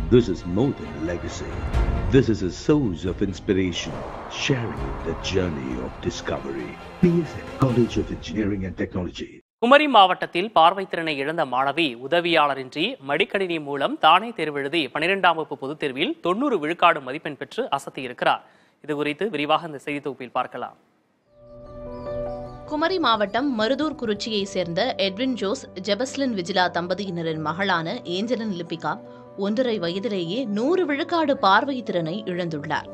This is more than a legacy. This is a source of inspiration, sharing the journey of discovery. PSN College of Engineering and Technology. Kumari மாவட்டத்தில் பார்வைத்திறனை இழந்த மாணவி உதவியாளரின்றி மடிக்கணினி மூலம் தானே தேர்வெழுதி 12ஆம் வகுப்பு பொதுத் தேர்வில் 90 விழுக்காடு மதிப்பெண் பெற்று அசத்தியிருக்கிறார். இதுகுறித்து விரிவாக இந்த செய்தி தொகுப்பில் பார்க்கலாம். குமரி மாவட்டம் மருதூர் குறிச்சியை சேர்ந்த எட்வின் ஜோஸ் ஜெபஸ்லின் விஜிலா தம்பதியினரின் மகளான ஏஞ்சலின் லிபிகா 1.5 வயதிலேயே 100 விழுக்காடு பார்வை திறனை இழந்துள்ளார்.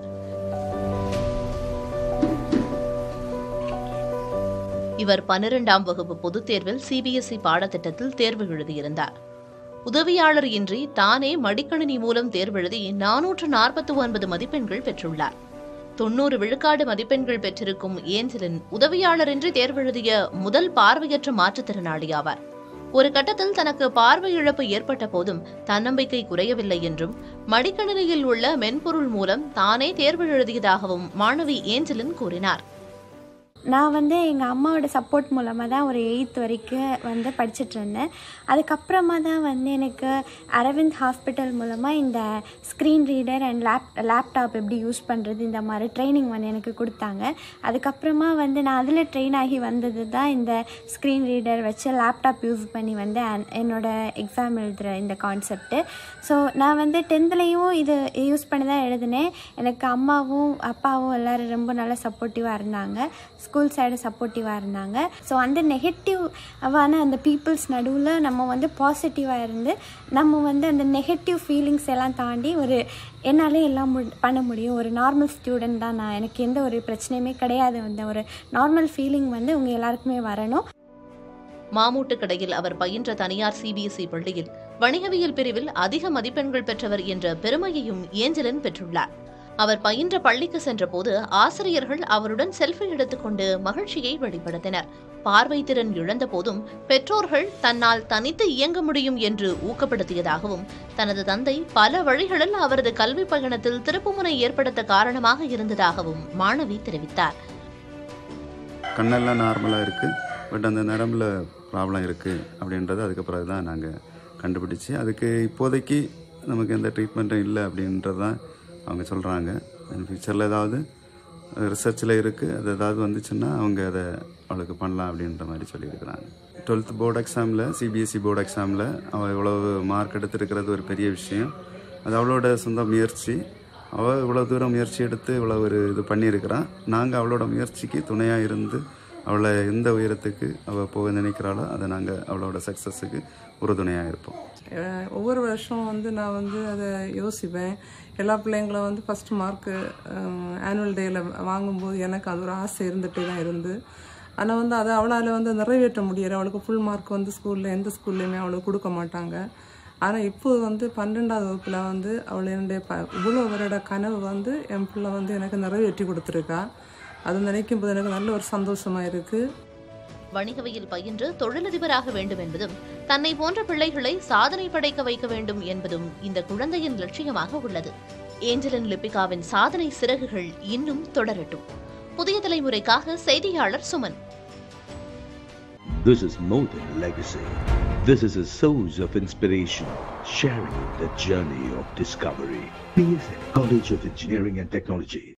இவர் 12ஆம் வகுப்பு பொதுத் தேர்வில் சிபிஎஸ்இ பாடத்திட்டத்தில் தேர்வு எழுதியிருந்தார். உதவியாளர் இன்றி தானே மடிக்கணினி மூலம் தேர்வெழுதி 449 மதிப்பெண்கள் பெற்றுள்ளார். 90 விழுக்காடு மதிப்பெண்கள் பெற்றிருக்கும் ஏஞ்சலின் உதவியாளரின்றி தேர்வெழுதிய முதல் பார்வையற்ற மாற்றுத்திறனாளி ஆவார். ஒரு கட்டத்தில் தனக்கு பார்வை இழப்பு ஏற்பட்ட போதும் தன்னம்பிக்கை குறையவில்லை என்றும் மடிக்கணினியில் உள்ள மென்பொருள் மூலம் தானே தேர்வு எழுதியதாகவும் மாணவி ஏஞ்சலின் கூறினார். நான் எங்கள் அம்மாவோட சப்போர்ட் மூலமாக தான் ஒரு 8th வரைக்கும் படிச்சுட்டு இருந்தேன். அதுக்கப்புறமா தான் எனக்கு அரவிந்த் ஹாஸ்பிட்டல் மூலமாக இந்த ஸ்க்ரீன் ரீடர் அண்ட் லேப்டாப் எப்படி யூஸ் பண்ணுறது இந்த மாதிரி ட்ரைனிங் எனக்கு கொடுத்தாங்க. அதுக்கப்புறமா நான் அதில் ட்ரெயின் ஆகி வந்தது தான் இந்த ஸ்க்ரீன் ரீடர் வச்சு லேப்டாப் யூஸ் பண்ணி என்னோடய எக்ஸாம் எழுதுகிற இந்த கான்செப்ட்டு. ஸோ நான் 10thலையும் இது யூஸ் பண்ணி தான் எழுதினேன். எனக்கு அம்மாவும் அப்பாவும் எல்லோரும் ரொம்ப நல்லா சப்போர்ட்டிவாக இருந்தாங்க. ஸ்கூல் சைடு சப்போர்ட்டிவாக இருந்தாங்க. ஸோ அந்த நெகட்டிவான அந்த பீப்புள்ஸ் நடுவில் நம்ம பாசிட்டிவாக இருந்து நம்ம அந்த நெகட்டிவ் ஃபீலிங்ஸ் எல்லாம் தாண்டி என்னாலே எல்லாம் பண்ண முடியும். ஒரு நார்மல் ஸ்டூடெண்ட் தான் நான். எனக்கு எந்த ஒரு பிரச்சனையுமே கிடையாது. ஒரு நார்மல் ஃபீலிங் உங்கள் எல்லாருக்குமே வரணும். மாமூட்டுக்கடையில் அவர் பயின்ற தனியார் சிபிஎஸ்இ பள்ளியில் வணிகவியல் பிரிவில் அதிக மதிப்பெண்கள் பெற்றவர் என்ற பெருமையையும் ஏஞ்சலின் பெற்றுள்ளார். அவர் பயின்ற பள்ளிக்கு சென்றபோது ஆசிரியர்கள் அவருடன் செல்ஃபி எடுத்துக்கொண்டு மகிழ்ச்சியை வெளிப்படுத்தினர். பார்வை திறன் இழந்த போதும் பெற்றோர்கள் தன்னால் தனித்து இயங்க முடியும் என்று ஊக்கப்படுத்தியதாகவும் தனது தந்தை பல வழிகளில் அவரது கல்வி பயணத்தில் திருப்புமுனை ஏற்படுத்த காரணமாக இருந்ததாகவும் மாணவி தெரிவித்தார். கண்ணெல்லாம் நார்மலாக இருக்குது, பட் அந்த நரம்பில் ப்ராப்ளம் இருக்குது அப்படின்றது அதுக்கப்புறம் தான் நாங்கள் கண்டுபிடிச்சி அதுக்கு இப்போதைக்கு நமக்கு எந்த ட்ரீட்மெண்ட்டும் இல்லை அப்படின்றது தான் அவங்க சொல்கிறாங்க. ஃபியூச்சரில் ஏதாவது ரிசர்ச்சில் இருக்குது, அது ஏதாவது வந்துச்சுன்னா அவங்க அதை அவளுக்கு பண்ணலாம் அப்படின்ற மாதிரி சொல்லியிருக்கிறாங்க. 12th போர்டு எக்ஸாமில் சிபிஎஸ்இ போர்டு எக்ஸாமில் அவள் இவ்வளவு மார்க் எடுத்துருக்கிறது ஒரு பெரிய விஷயம். அது அவளோட சொந்த முயற்சி. அவள் இவ்வளோ தூரம் முயற்சி எடுத்து இவ்வளோ ஒரு இது பண்ணியிருக்கிறான். நாங்கள் அவளோட முயற்சிக்கு துணையாக இருந்து அவளை எந்த உயரத்துக்கு அவள் போக நினைக்கிறாளோ அதை நாங்கள் அவளோட சக்ஸஸுக்கு உறுதுணையாக இருப்போம். ஒவ்வொரு வருஷம் நான் அதை யோசிப்பேன். எல்லா பிள்ளைங்களும் ஃபஸ்ட்டு மார்க்கு ஆனுவல் டேயில் வாங்கும்போது எனக்கு அது ஒரு ஆசை இருந்துகிட்டே தான் இருந்து. ஆனால் அதை அவளால் நிறைவேற்ற முடியலை. அவளுக்கு ஃபுல் மார்க் ஸ்கூலில் எந்த ஸ்கூல்லையுமே அவளுக்கு கொடுக்க மாட்டாங்க. ஆனால் இப்போது 12ஆவது வகுப்பில் அவள் என்னுடைய இவ்வளோ வருட கனவு என் பிள்ளை எனக்கு நிறைவேற்றி கொடுத்துருக்கா. அது நினைக்கும் போது எனக்கு நல்ல ஒரு சந்தோஷமாக இருக்குது. வணிகவியல் பயின்று தொழிலதிபராக வேண்டும் என்பதும் தன்னை போன்ற பிள்ளைகளை சாதனை படைக்க வைக்க வேண்டும் என்பதும் இந்த குழந்தையின் லட்சியமாக உள்ளது. ஏஞ்சலின் லிபிகாவின் சாதனை சிறகுகள் இன்னும் தொடரட்டும். புதிய தலைமுறைக்காக செய்தியாளர் Suman. This is more than a legacy. This is a source of inspiration, sharing the journey of discovery. PSN College of Engineering and Technology.